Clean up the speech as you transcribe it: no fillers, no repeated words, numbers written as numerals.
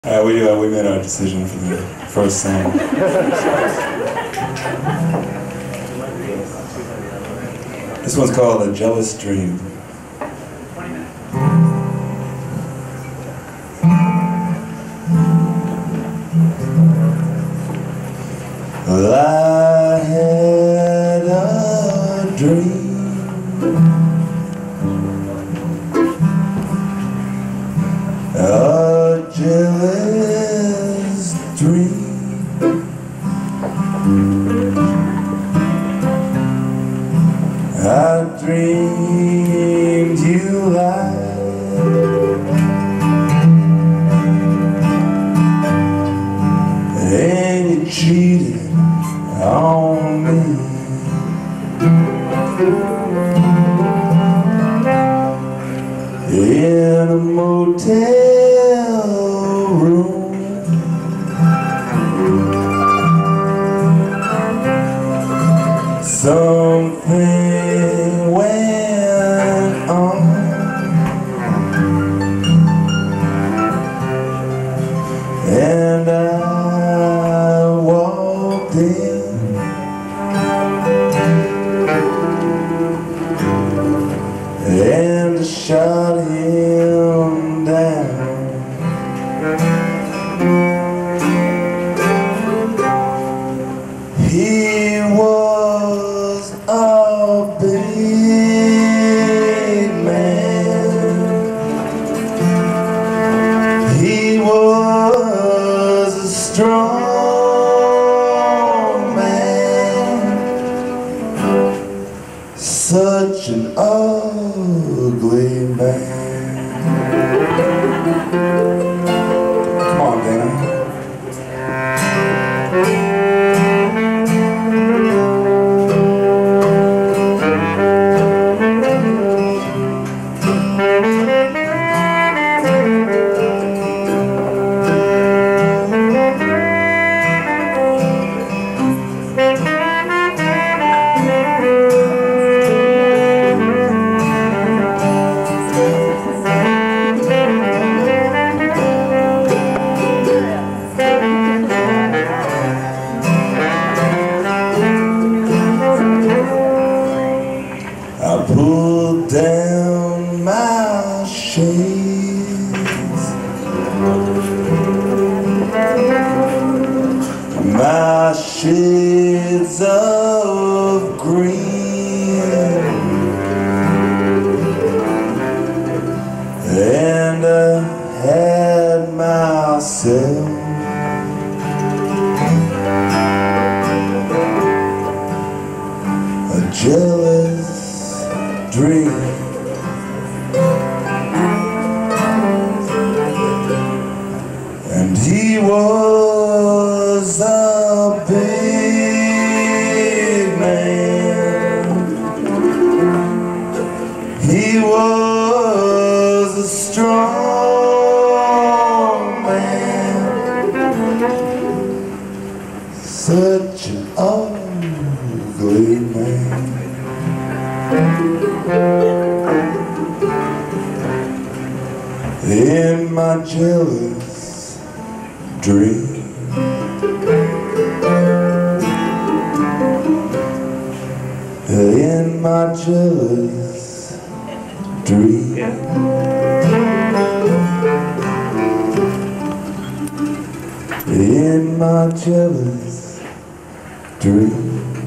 We made our decision for the first song. This one's called A Jealous Dream. Well, I had a dream a jealous dream. I dreamed you lied, and you cheated on me. In a motel room, something went on, and I walked in, and shot him down. He was a big man. He was a strong man. Such an ugly man. Come on, Dana. I pulled down my shades, my shades of green, and I had myself a jealous dream. And he was a big man. He was a strong man. Such an ugly man. In my jealous dream, in my jealous dream, in my jealous dream.